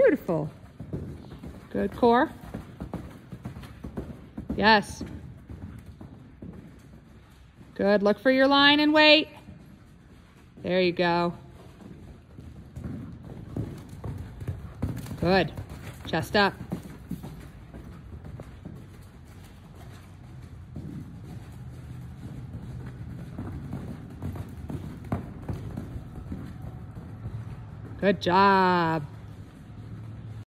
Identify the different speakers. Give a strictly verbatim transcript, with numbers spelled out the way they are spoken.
Speaker 1: Beautiful. Good core. Yes. Good. Look for your line and wait. There you go. Good. Chest up. Good job.